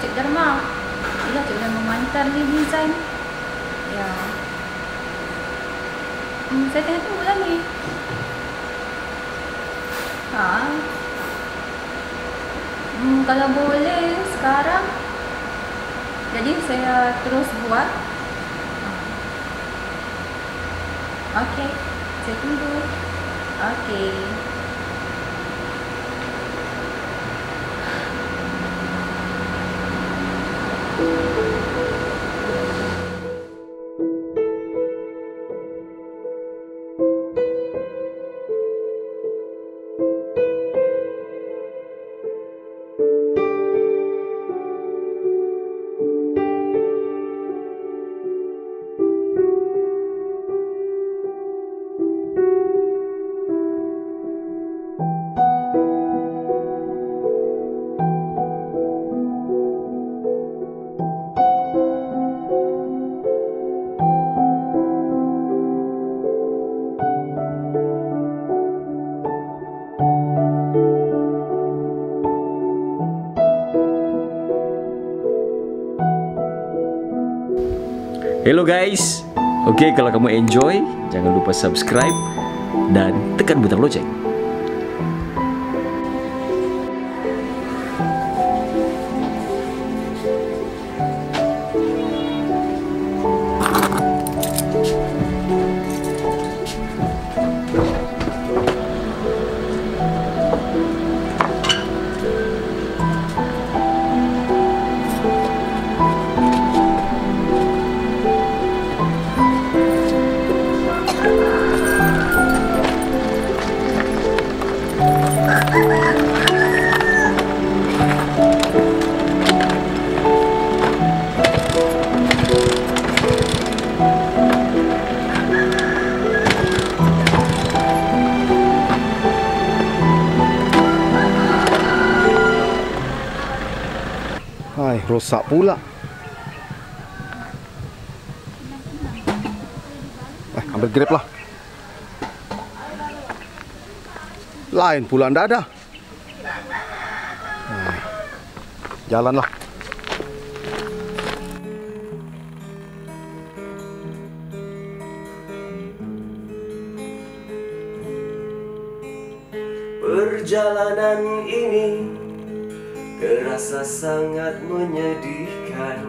Cik Dharma. Iya, Cik Dharma mantan ni design. Ya. Saya tengah tunggu lah ni. Kalau boleh sekarang. Jadi saya terus buat. Okey, saya tunggu. Okey. Hello guys. Oke, kalau kamu enjoy, jangan lupa subscribe dan tekan butang lonceng. Hai, rosak pula. Ambil Grab lah. Lain pula ndak ada. Jalanlah. Perjalanan ini terasa sangat menyedihkan.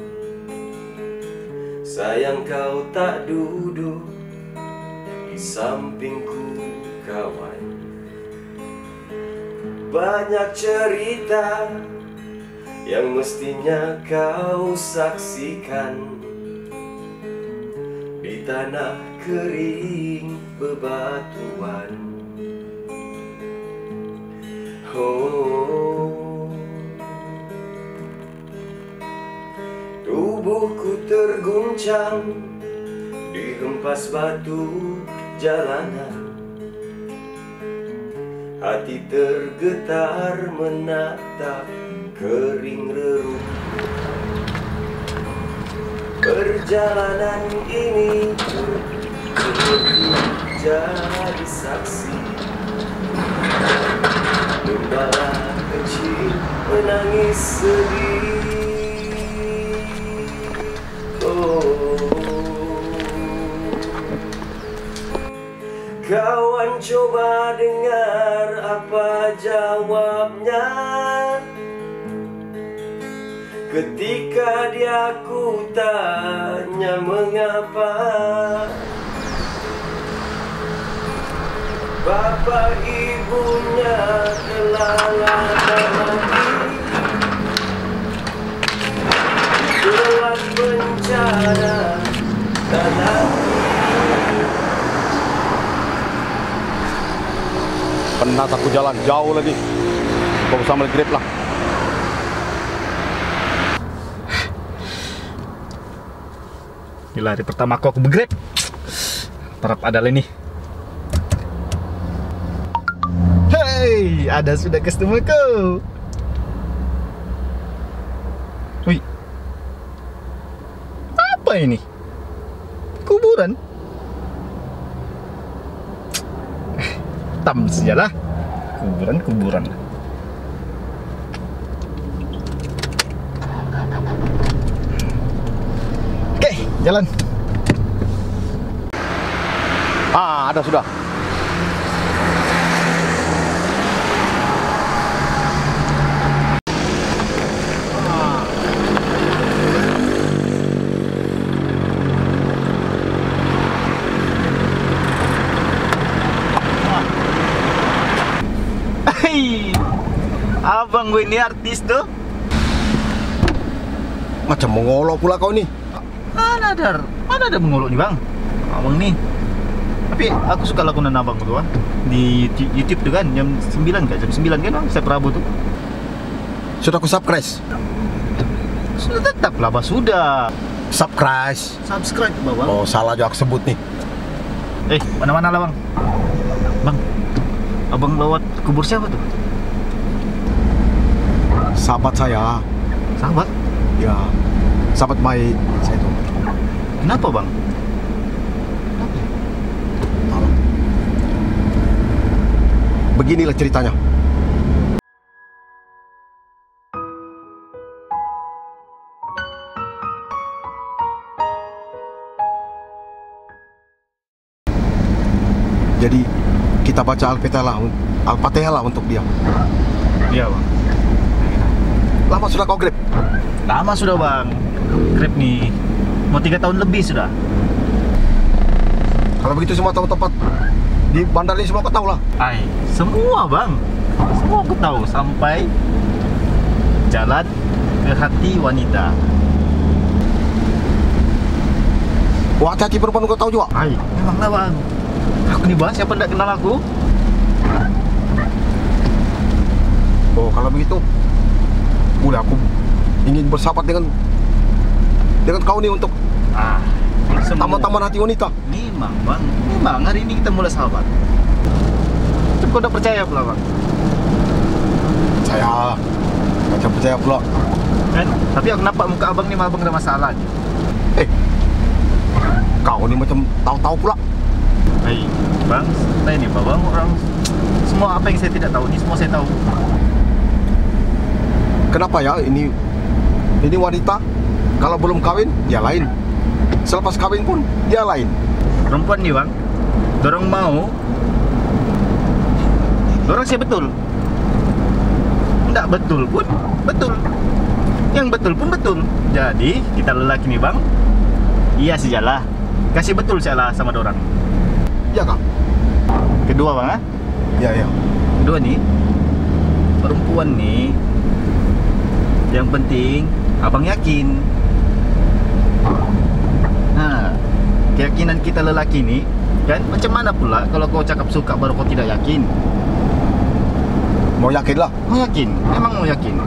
Sayang kau tak duduk di sampingku kawan. Banyak cerita yang mestinya kau saksikan di tanah kering bebatuan. Oh, tubuhku terguncang dihempas batu jalanan. Hati tergetar menatap kering reruntuhan. Perjalanan ini jadi saksi. Gembala kecil menangis sedih. Oh, kawan coba dengar apa jawabnya ketika dia ku tanya mengapa. Bapak ibunya telah lama mati, lewat bencana dan api. Penat aku jalan jauh lagi. Kau usah ambil Grab lah. Gila, hari pertama aku begrab. Harap ada ini. Hey, ada sudah customerku. Wih, apa ini? Kuburan? Tam sajalah. Kuburan. Jalan. Ada sudah. Hei, abang gue ini artis tuh. Macam mengolok pula kau ini. Mana ada mengolok nih bang, abang nih. Tapi aku suka lakonan abang tuh bang. Di YouTube tuh kan, jam 9 kan, bang, setiap Rabu tuh. Sudah aku subscribe. Sudah tetap lah bang, sudah. Subscribe bang. Oh, salah juga aku sebut nih. Mana-mana lah bang. Bang, abang lewat kubur siapa tuh? Sahabat saya. Sahabat? Ya, sahabat baik saya itu. Kenapa bang? Beginilah ceritanya. Jadi kita baca Al-Fatihah lah untuk dia. Iya bang. Lama sudah kau grab? Lama sudah bang. Grab nih, mau 3 tahun lebih sudah. Kalau begitu semua tempat di bandar ini semua kau tahu lah. Semua bang. Semua aku tahu, sampai jalan ke hati wanita. Wah, hati-hati perempuan kau tahu juga. Memang lah bang. Aku nih bang, siapa tidak kenal aku? Oh, kalau begitu boleh aku ingin bersahabat dengan kau nih untuk taman-taman hati wanita. Memang bang, memang hari ini kita mulai sahabat. Tapi kau udah percaya pula bang? Saya macam percaya pula. Kan? Tapi aku nampak muka abang nih, abang ada masalah nih. Kau nih macam tahu-tahu pula. Bang, saya ini bang, orang semua apa yang saya tidak tahu ini semua saya tahu. Kenapa ya ini wanita kalau belum kawin dia lain, selepas kawin pun dia lain. Perempuan nih bang, dorong mau, dorong saya betul, tidak betul pun betul, yang betul pun betul. Jadi kita lelaki nih bang, iya sajalah, kasih betul sajalah sama dorang. Ya kak. Kedua bang, Ya. Kedua nih, perempuan nih, yang penting abang yakin. Nah, keyakinan kita lelaki nih, kan macam mana pula kalau kau cakap suka baru kau tidak yakin? Mau yakin lah. Mau yakin, memang mau yakin.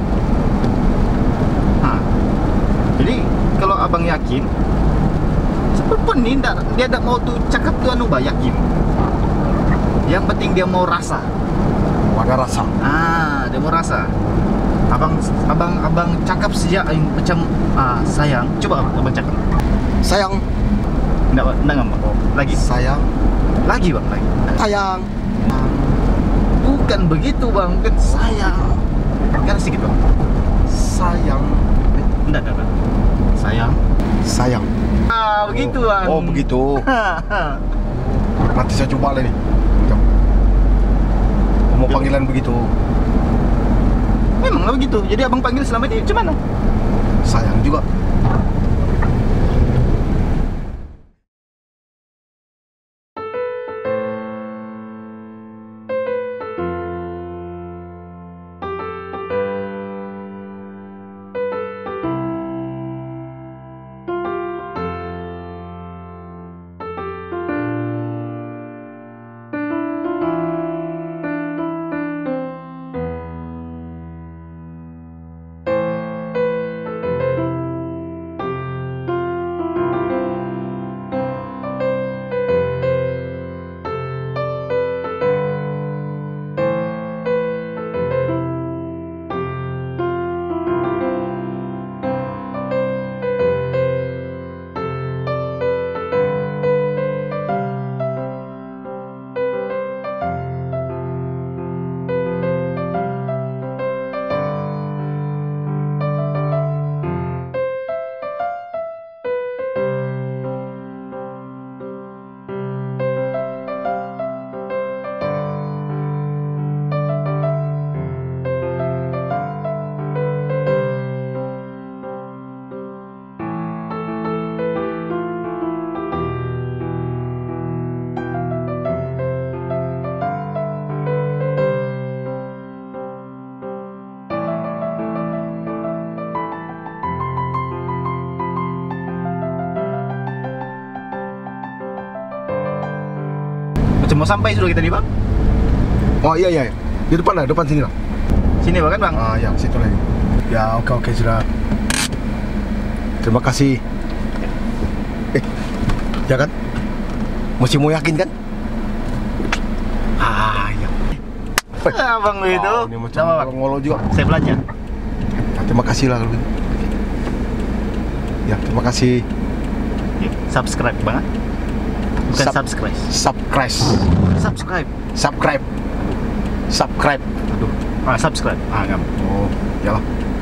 Jadi kalau abang yakin, perempuan nih dia tak mau tuh cakap tuh yakin. Yang penting dia mau rasa. Ada rasa. Dia mau rasa. Abang cakap sejak macam sayang. Coba abang cakap. Sayang. Enggak ngambek. Lagi. Sayang. Lagi bang, lagi. Sayang. Bukan begitu bang, bukan sayang. Kan sedikit bang. Sayang. Enggak. Sayang. Sayang. Begitu bang. Oh begitu. Nanti saya coba lah nih. Mau panggilan begitu. Memanglah begitu. Jadi abang panggil selama ini macam mana? Sayang juga. mau sampai sudah kita nih bang. Oh iya iya, di depan lah, depan sini lah. Sini bang kan bang? Ah ya, situ lagi. Ya oke sudah. Terima kasih. Ya kan? Masih mau yakin kan? Ah ya. Abang lu itu. Ini macam Sama bang. ngolo juga. Saya belanja. Nah, terima kasih lah kalau gitu. Ya terima kasih. Yuk, subscribe bang. Bukan subscribe. Subscribe. Subscribe. Subscribe. Subscribe. Aduh. Subscribe. Ngam. Oh, yalah.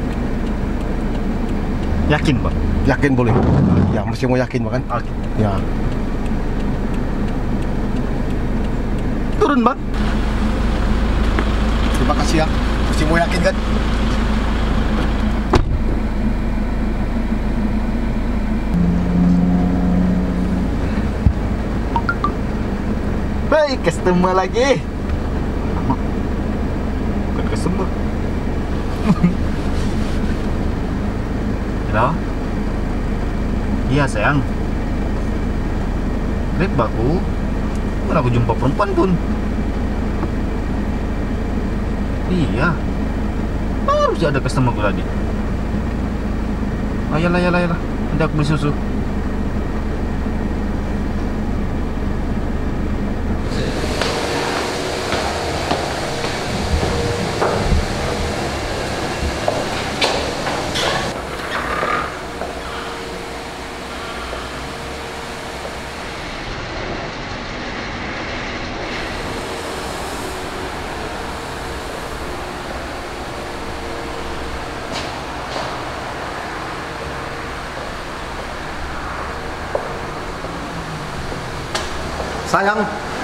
Yakin bang? Yakin boleh. Ya, mesti mau yakin makan. Oke. Ya. Turun bang. Terima kasih ya. Mesti mau yakin kan? Baik, customer lagi. Bukan customer. Halo? Iya sayang. Grab baku. Mana aku jumpa perempuan pun. Iya. Baru saja ada customer aku tadi. Ayolah. Nanti aku beli susu. Sayang,